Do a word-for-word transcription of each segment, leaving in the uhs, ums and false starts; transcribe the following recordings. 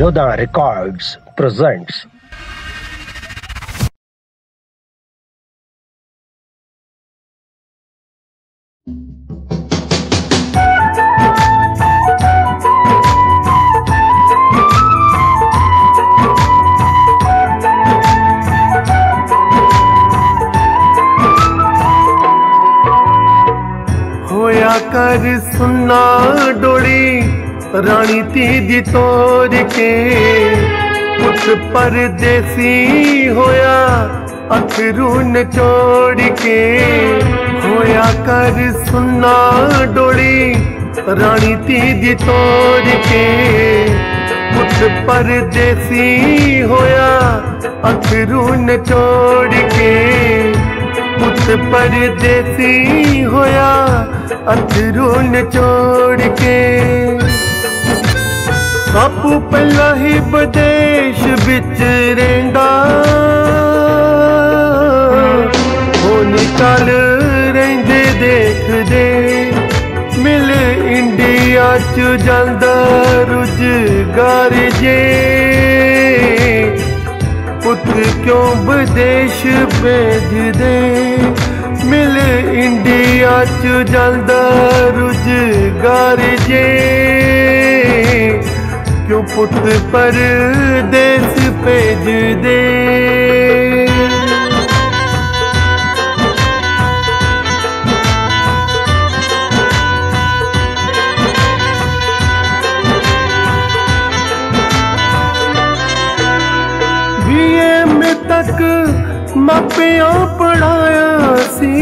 Joda Records presents होया कर सुन्ना डोली रानी तीजी तोड़ के पुत परदेसी होया अखरू निचोड़ के। होया कर सुन्ना डोली रानी तीजी तोड़ के पुत परदेसी होया अखरू निचोड़ के। पुत परदेसी होया अथरू निचोड़ के। बापू पहला ही विदेश बिच रेंदा हो निकल रेंदे देख दे मिल इंडिया च जांदा रुजगार जे। पुत क्यों विदेश भेज दे मिल इंडिया च जांदा रुजगार जे। क्यों पुत परदेस भेज दे। बीए में तक मापिया पढ़ाया सी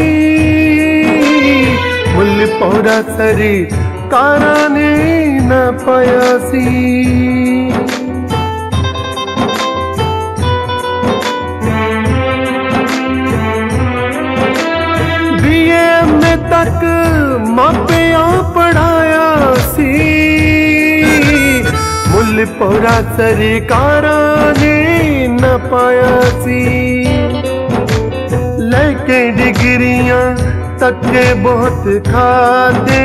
मुल पौड़ा सरी कारा ने न पाया सी। बीए में तक मापिया पढ़ाया सी मुल पौड़ा सरकारा ने न पाया सी। लेके डिग्रियां तक बहुत खाते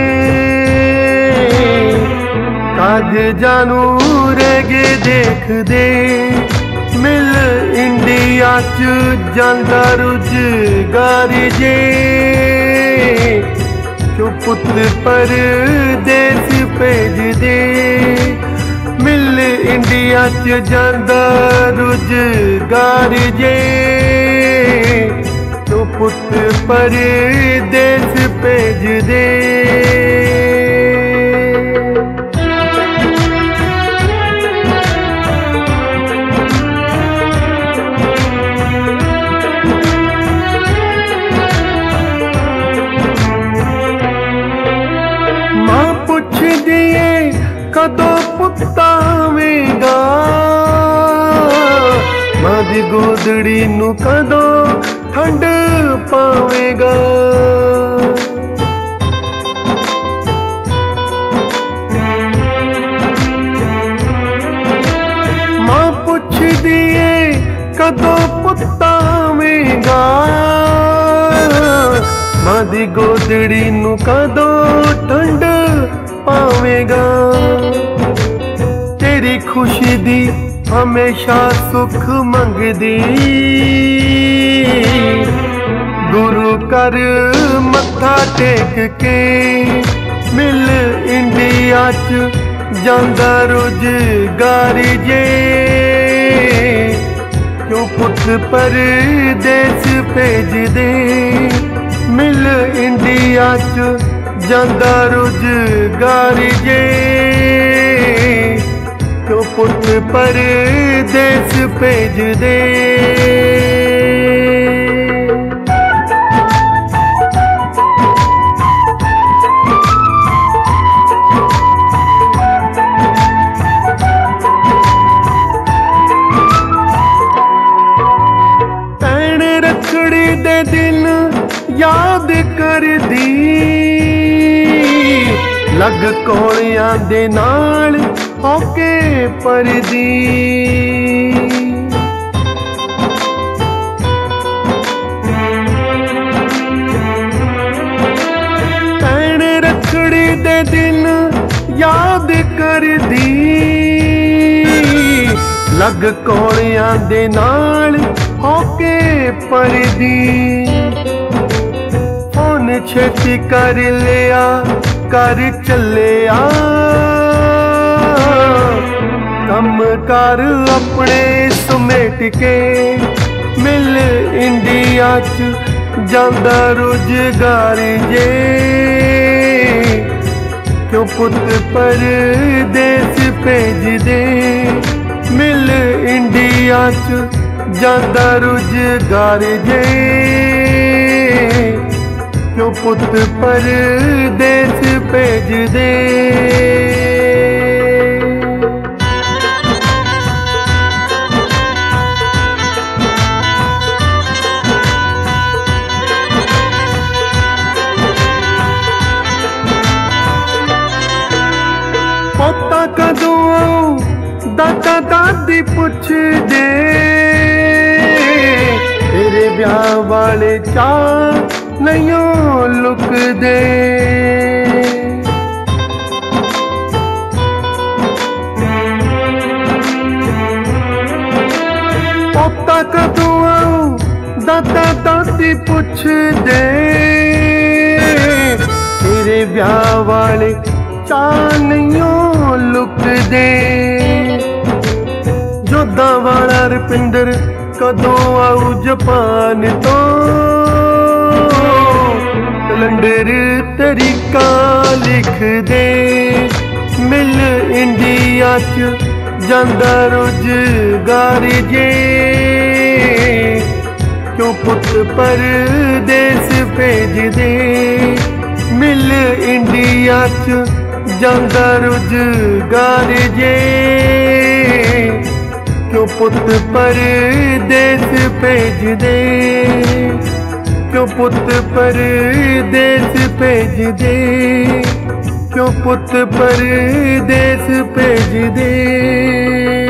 काज जानू रेगे देख दे मिल इंडिया च जांदा रुजगार जे। क्यों पुत परदेस भेज दे मिल इंडिया च जांदा रुजगार जे। क्यों पुत परदेस भेज दे। कदों पुत्ता आवेगा मादी गोदड़ी नू कदों ठंड पावेगा। मां पुछ दिए कदों पुत्ता आवेगा मादी गोदड़ी नू कदों ठंड पावेगा। तेरी खुशी दी हमेशा सुख मंगदी गुरु कर मत्था टेक के मिल इंडिया च जांदा रुजगार जे। क्यों पुत परदेस भेज दे मिल इंडिया च जांदा रुजगार जे। क्यों पुत परदेस भेज दे। भैन रखड़ी दे दिन याद कर दी लग कोलियां दे नाल होके परदी। भैन रखड़ी दे दिन याद कर दी ਲੱਗ ਕੋਲਿਆਂ ਦੇ ਨਾਲ ਹੋ ਕੇ ਪਰਦੀ। ਹੁਣ ਛੇਤੀ ਕਰ ਲਿਆ ਕਰ ਚੱਲਿਆ, ਕੰਮ ਕਰ ਆਪਣੇ ਸਮੇਟ ਕੇ। ਮਿਲ ਇੰਡੀਆ ਚ ਜਾਂਦਾ ਰੁਜ਼ਗਾਰ ਜੇ, क्यों पुत परदेस भेजदे। मिल इंडिया च जांदा रुज़गार जे, क्यों पुत परदेस भेजदे। पोता कदों आऊं दादा दादी पुछदे, तेरे ब्याह वाले चाह नहीं लुकदे। पोता कदों आऊं दादा दादी पुछदे, तेरे ब्याह वाले चाह नहीं लुकदे। जोधा वाला रुपिंदर कदों आऊ जापान तो, कैलेंडर तरीका लिख दे। मिल इंडिया च जांदा रुज़गार जे, क्यों पुत परदेस भेजदे। मिल इंडिया च जांदा रुज़गार जे, क्यों पुत परदेस भेजदे। क्यों पुत परदेस भेजदे, क्यों पुत परदेस भेजदे।